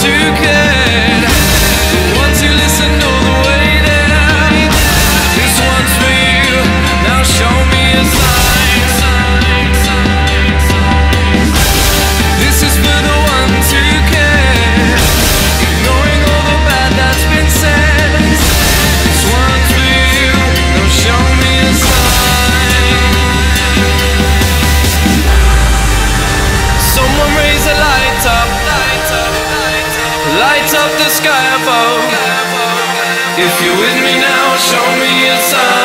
who cared, the ones who listened all the way there. This one's for you, now show me a sign. This is for the ones who care, ignoring all the bad that's been said. This one's for you, now show me a sign. Someone raise a light up, light up the sky above. If you're with me now, show me a sign.